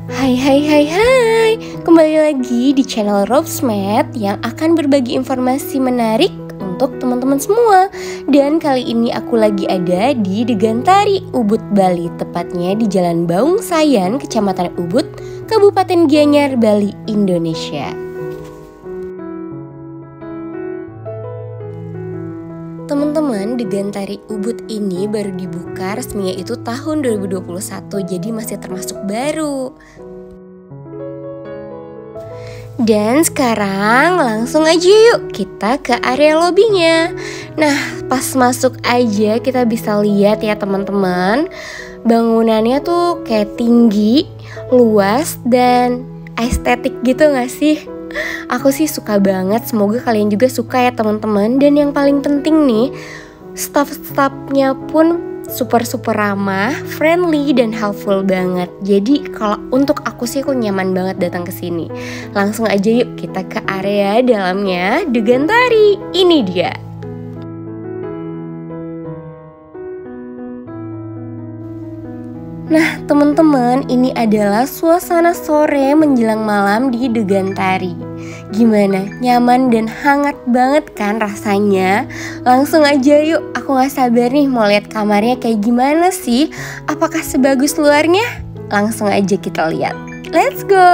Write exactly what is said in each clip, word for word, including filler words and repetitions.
Hai hai hai hai, kembali lagi di channel Robsmed yang akan berbagi informasi menarik untuk teman-teman semua. Dan kali ini aku lagi ada di Degantari, Ubud, Bali. Tepatnya di Jalan Baung Sayan, Kecamatan Ubud, Kabupaten Gianyar, Bali, Indonesia. Teman-teman, Degantari Ubud ini baru dibuka resminya itu tahun dua ribu dua puluh satu, jadi masih termasuk baru. Dan sekarang langsung aja yuk kita ke area lobbynya. Nah, pas masuk aja kita bisa lihat ya teman-teman, bangunannya tuh kayak tinggi, luas, dan estetik gitu gak sih? Aku sih suka banget, semoga kalian juga suka ya teman-teman. Dan yang paling penting nih, staff-staffnya pun super-super ramah, friendly, dan helpful banget. Jadi kalau untuk aku sih aku nyaman banget datang ke sini. Langsung aja yuk kita ke area dalamnya Degantari. Ini dia. Nah teman-teman, ini adalah suasana sore menjelang malam di Degantari. Gimana? Nyaman dan hangat banget kan rasanya? Langsung aja yuk, aku gak sabar nih mau lihat kamarnya kayak gimana sih? Apakah sebagus luarnya? Langsung aja kita lihat. Let's go!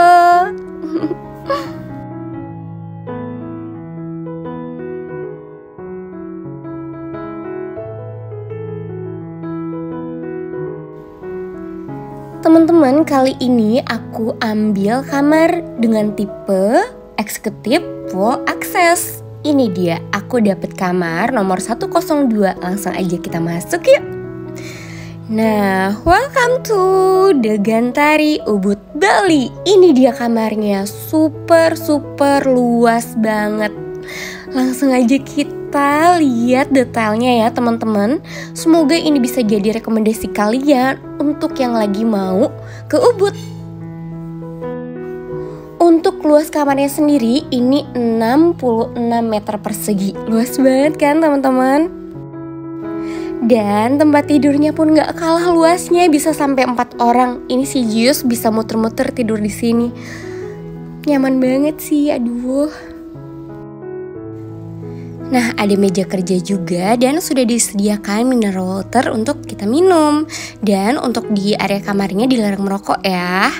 Teman-teman, kali ini aku ambil kamar dengan tipe eksekutif full access. Ini dia, aku dapat kamar nomor seratus dua. Langsung aja kita masuk yuk. Nah, welcome to Degantari Ubud, Bali. Ini dia kamarnya, super super luas banget. Langsung aja kita lihat detailnya ya teman-teman. Semoga ini bisa jadi rekomendasi kalian untuk yang lagi mau ke Ubud. Untuk luas kamarnya sendiri ini enam puluh enam meter persegi. Luas banget kan teman-teman? Dan tempat tidurnya pun gak kalah luasnya, bisa sampai empat orang. Ini si Jius bisa muter-muter tidur di sini. Nyaman banget sih, aduh. Nah, ada meja kerja juga dan sudah disediakan mineral water untuk kita minum. Dan untuk di area kamarnya dilarang merokok ya.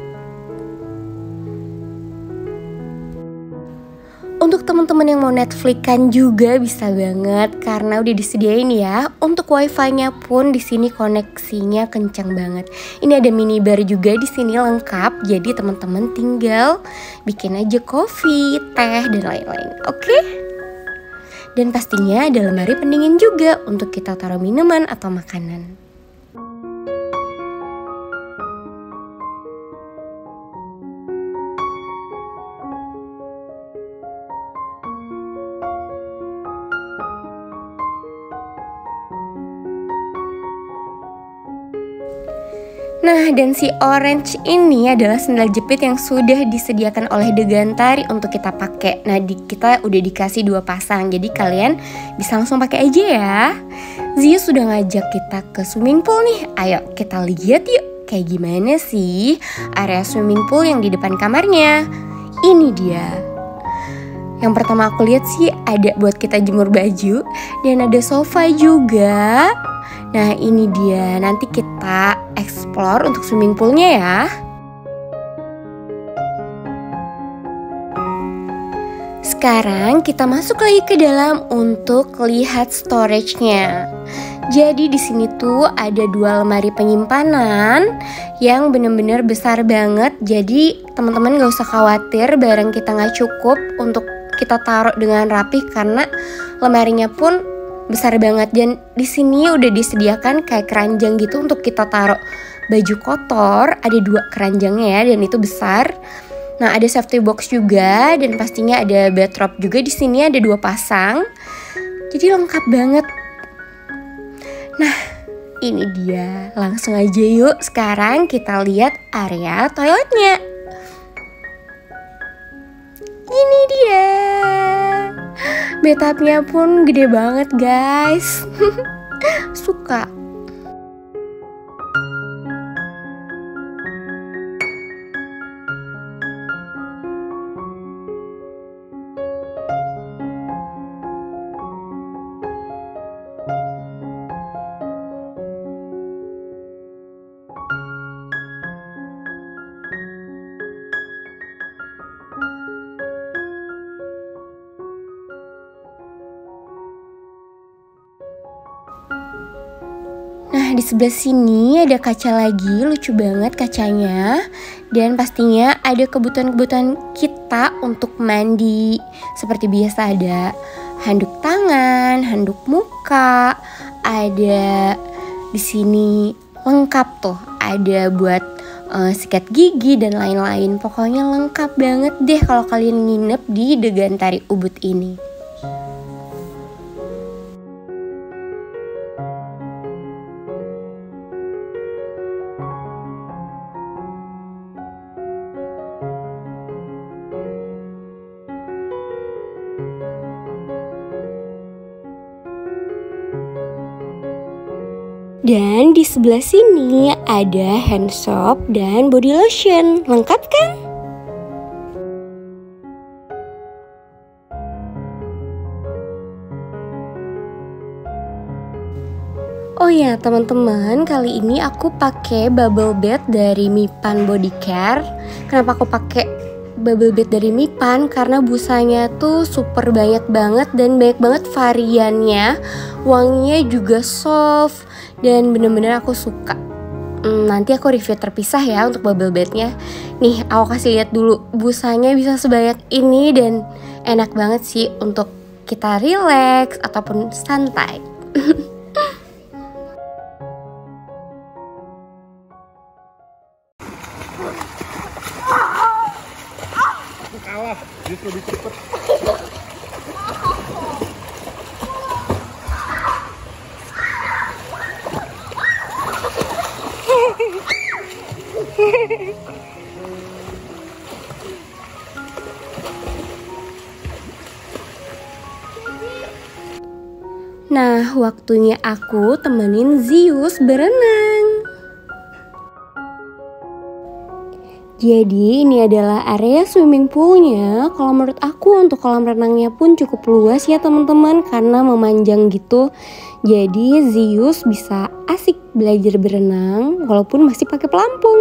Untuk teman-teman yang mau Netflix-an juga bisa banget karena udah disediain ya. Untuk wifi-nya pun di sini koneksinya kencang banget. Ini ada minibar juga di sini lengkap. Jadi teman-teman tinggal bikin aja kopi, teh, dan lain-lain. Oke? Dan pastinya ada lemari pendingin juga untuk kita taruh minuman atau makanan. Nah, dan si orange ini adalah sandal jepit yang sudah disediakan oleh Degantari untuk kita pakai. Nah, di, kita udah dikasih dua pasang, jadi kalian bisa langsung pakai aja ya. Zia sudah ngajak kita ke swimming pool nih. Ayo kita lihat yuk, kayak gimana sih area swimming pool yang di depan kamarnya. Ini dia. Yang pertama aku lihat sih ada buat kita jemur baju dan ada sofa juga. Nah ini dia, nanti kita explore untuk swimming poolnya ya. Sekarang kita masuk lagi ke dalam untuk lihat storage-nya. Jadi di sini tuh ada dua lemari penyimpanan yang bener-bener besar banget. Jadi teman-teman gak usah khawatir barang kita gak cukup untuk kita taruh dengan rapih karena lemarinya pun besar banget. Dan di sini udah disediakan kayak keranjang gitu untuk kita taruh baju kotor. Ada dua keranjangnya ya, dan itu besar. Nah, ada safety box juga dan pastinya ada bathrobe juga di sini, ada dua pasang. Jadi lengkap banget. Nah, ini dia. Langsung aja yuk sekarang kita lihat area toiletnya. Ini dia. Bathtubnya pun gede banget guys. Suka. Nah, di sebelah sini ada kaca lagi, lucu banget kacanya. Dan pastinya ada kebutuhan-kebutuhan kita untuk mandi. Seperti biasa ada handuk tangan, handuk muka, ada di sini lengkap tuh, ada buat uh, sikat gigi dan lain-lain. Pokoknya lengkap banget deh kalau kalian nginep di The Gantari Ubud ini. Dan di sebelah sini ada hand soap dan body lotion. Lengkap kan? Oh ya teman-teman, kali ini aku pakai bubble bath dari Mippan Body Care. Kenapa aku pakai bubble bath dari Mippan? Karena busanya tuh super banyak banget dan banyak banget variannya. Wanginya juga soft dan bener-bener aku suka. hmm, Nanti aku review terpisah ya untuk bubble bathnya. Nih aku kasih lihat dulu, busanya bisa sebanyak ini dan enak banget sih untuk kita relax ataupun santai. Kalah, justru lebih cepet. Nah, waktunya aku temenin Zeus berenang. Jadi ini adalah area swimming poolnya. Kalau menurut aku untuk kolam renangnya pun cukup luas ya teman-teman, karena memanjang gitu. Jadi Zeus bisa asik belajar berenang walaupun masih pakai pelampung.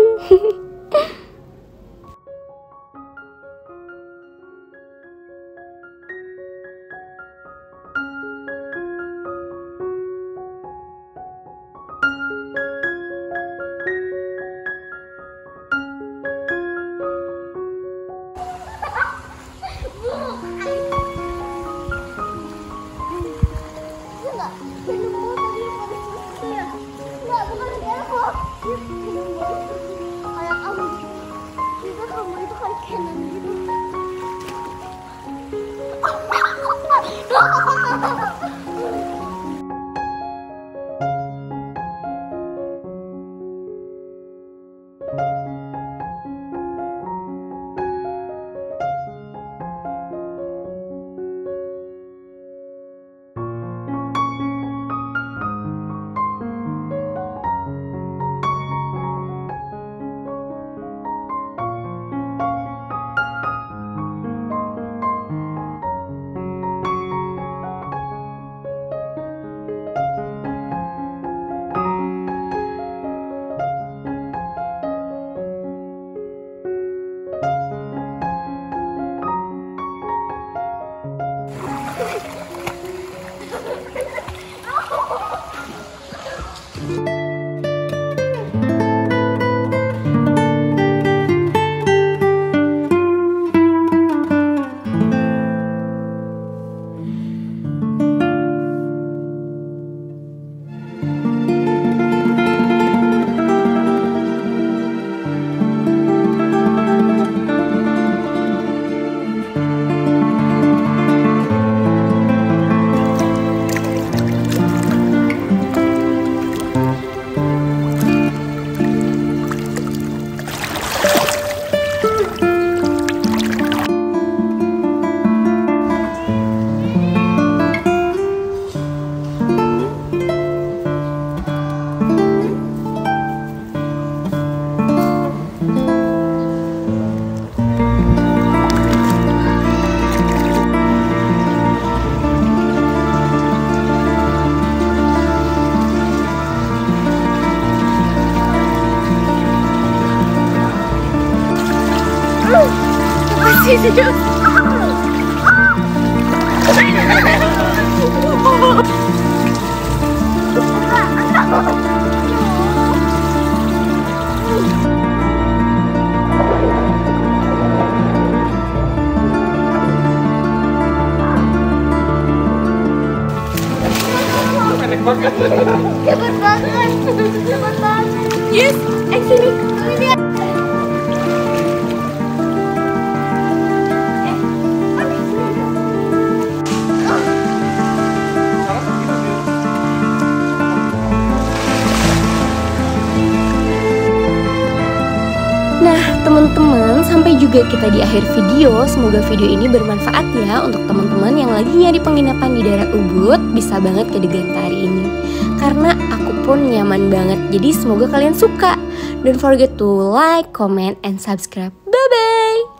Makasih Zeus. banget. Cepet banget. Cepet banget. Yes, eh sini. Ini Nah, teman-teman, sampai juga kita di akhir video. Semoga video ini bermanfaat ya untuk teman-teman yang lagi nyari penginapan di daerah Ubud. Bisa banget ke Degantari ini, karena aku pun nyaman banget. Jadi semoga kalian suka. Don't forget to like, comment, and subscribe. Bye-bye!